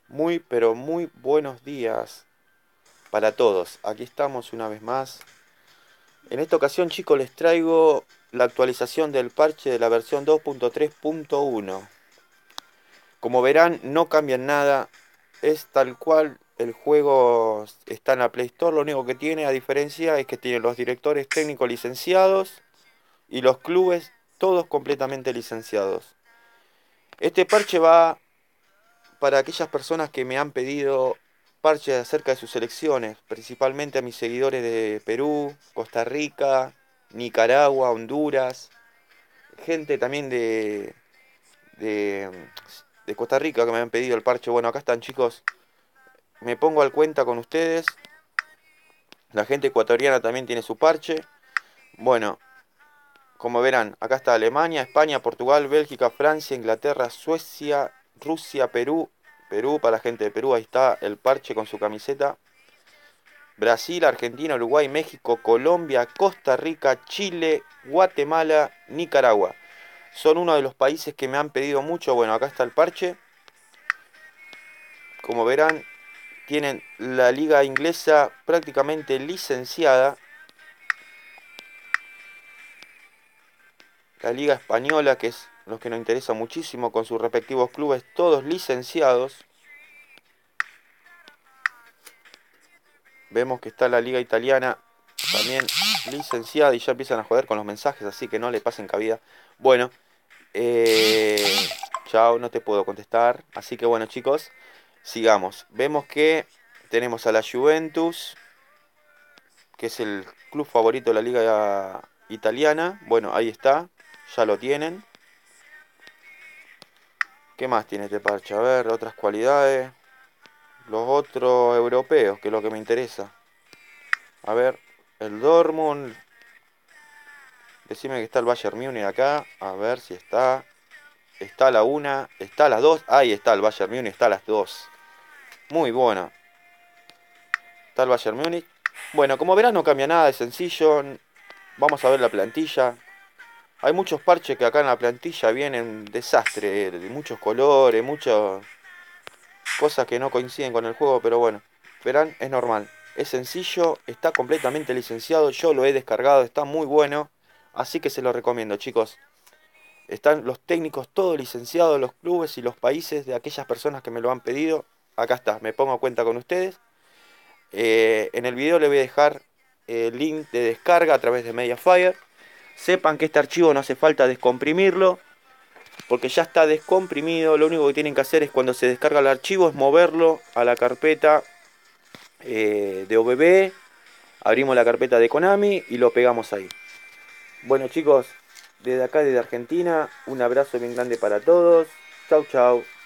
Muy, pero muy buenos días para todos. Aquí estamos una vez más. En esta ocasión, chicos, les traigo la actualización del parche de la versión 2.3.1. Como verán, no cambian nada. Es tal cual el juego está en la Play Store. Lo único que tiene, a diferencia, es que tiene los directores técnicos licenciados y los clubes todos completamente licenciados. Este parche va para aquellas personas que me han pedido parches acerca de sus selecciones, principalmente a mis seguidores de Perú, Costa Rica, Nicaragua, Honduras, gente también de, de Costa Rica que me han pedido el parche. Bueno, acá están, chicos, me pongo al cuenta con ustedes. La gente ecuatoriana también tiene su parche. Bueno, como verán, acá está Alemania, España, Portugal, Bélgica, Francia, Inglaterra, Suecia, Rusia, Perú. Perú, para la gente de Perú, ahí está el parche con su camiseta. Brasil, Argentina, Uruguay, México, Colombia, Costa Rica, Chile, Guatemala, Nicaragua. Son uno de los países que me han pedido mucho. Bueno, acá está el parche. Como verán, tienen la liga inglesa prácticamente licenciada. La liga española, que es los que nos interesa muchísimo, con sus respectivos clubes, todos licenciados. Vemos que está la liga italiana también licenciada y ya empiezan a joder con los mensajes, así que no le pasen cabida. Bueno, chao, no te puedo contestar. Así que bueno, chicos, sigamos. Vemos que tenemos a la Juventus, que es el club favorito de la liga italiana. Bueno, ahí está, ya lo tienen. ¿Qué más tiene este parche? A ver, otras cualidades. Los otros europeos, que es lo que me interesa. A ver, el Dortmund. Decime que está el Bayern Múnich acá. A ver si está. Está la una, está las dos. Ahí está el Bayern Múnich, está las dos. Muy bueno. Está el Bayern Múnich. Bueno, como verán no cambia nada, es sencillo. Vamos a ver la plantilla. Hay muchos parches que acá en la plantilla vienen desastre, de muchos colores, muchas cosas que no coinciden con el juego, pero bueno, verán, es normal. Es sencillo, está completamente licenciado, yo lo he descargado, está muy bueno, así que se lo recomiendo, chicos. Están los técnicos todos licenciados, los clubes y los países de aquellas personas que me lo han pedido. Acá está, me pongo a cuenta con ustedes. En el video le voy a dejar el link de descarga a través de Mediafire. Sepan que este archivo no hace falta descomprimirlo, porque ya está descomprimido. Lo único que tienen que hacer es cuando se descarga el archivo es moverlo a la carpeta de OBB. Abrimos la carpeta de Konami y lo pegamos ahí. Bueno, chicos, desde acá, desde Argentina, un abrazo bien grande para todos. Chau, chau.